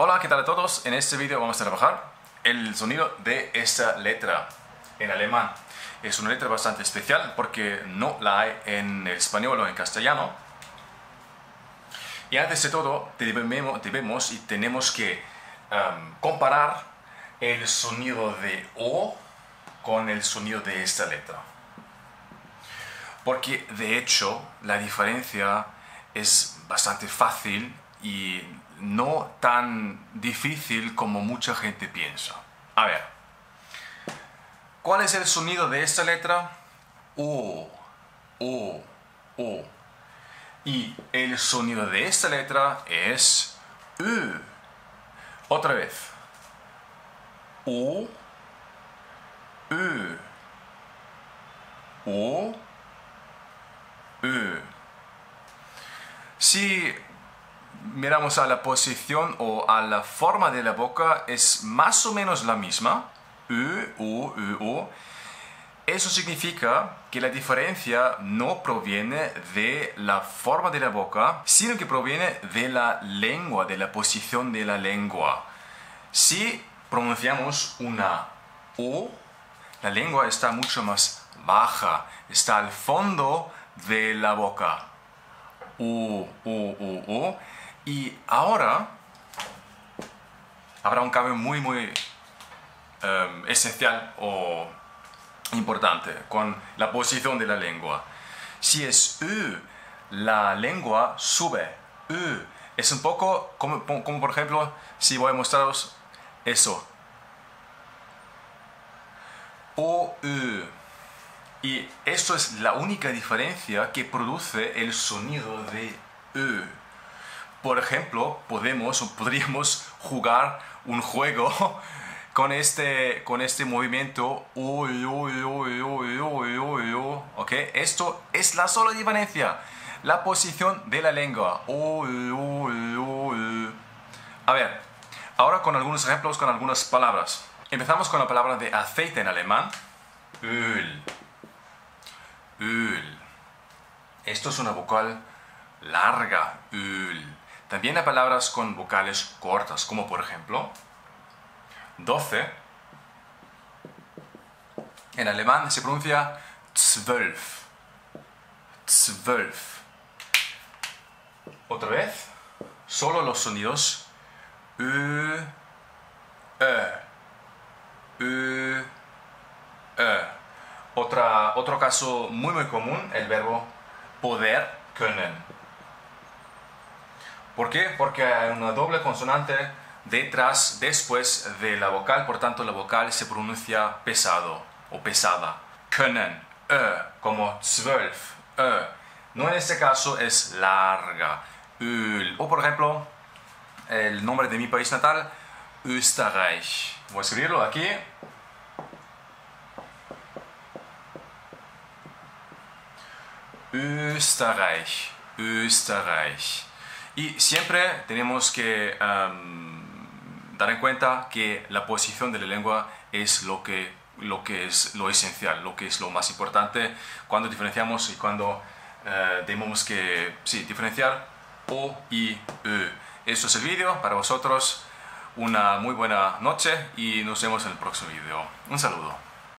Hola, ¿qué tal a todos? En este vídeo vamos a trabajar el sonido de esta letra en alemán. Es una letra bastante especial porque no la hay en español o en castellano. Y antes de todo debemos y tenemos que comparar el sonido de O con el sonido de esta letra. Porque de hecho la diferencia es bastante fácil y no tan difícil como mucha gente piensa. A ver, ¿cuál es el sonido de esta letra? O, O, O. Y el sonido de esta letra es Ö. Otra vez. O, Ö. O, Ö. Si miramos a la posición o a la forma de la boca, es más o menos la misma. Ö, O, Ö, O. Eso significa que la diferencia no proviene de la forma de la boca, sino que proviene de la lengua, de la posición de la lengua. Si pronunciamos una O, la lengua está mucho más baja, está al fondo de la boca. O, O, O, O. Y ahora habrá un cambio muy esencial o importante con la posición de la lengua. Si es Ö, la lengua sube. Ö. Es un poco como por ejemplo, si voy a mostraros eso. O, Ö. Y esto es la única diferencia que produce el sonido de Ö. Por ejemplo, podríamos jugar un juego con este movimiento. ¿Ok? Esto es la sola diferencia. La posición de la lengua. A ver, ahora con algunos ejemplos, con algunas palabras. Empezamos con la palabra de aceite en alemán. Öl. Öl. Esto es una vocal larga. Öl. También hay palabras con vocales cortas, como por ejemplo 12. En alemán se pronuncia 12. 12. Otra vez, solo los sonidos Ö, Ö, Ö, Ö. Otro caso muy común, el verbo poder, können. ¿Por qué? Porque hay una doble consonante después de la vocal, por tanto la vocal se pronuncia pesado o pesada. Können, como 12, No, en este caso es larga. Öl. O por ejemplo, el nombre de mi país natal, Österreich. Voy a escribirlo aquí. Österreich, Österreich. Y siempre tenemos que dar en cuenta que la posición de la lengua es lo que es lo esencial, lo que es lo más importante cuando diferenciamos y cuando tenemos que diferenciar O y Ö. Esto es el vídeo para vosotros. Una muy buena noche y nos vemos en el próximo vídeo. Un saludo.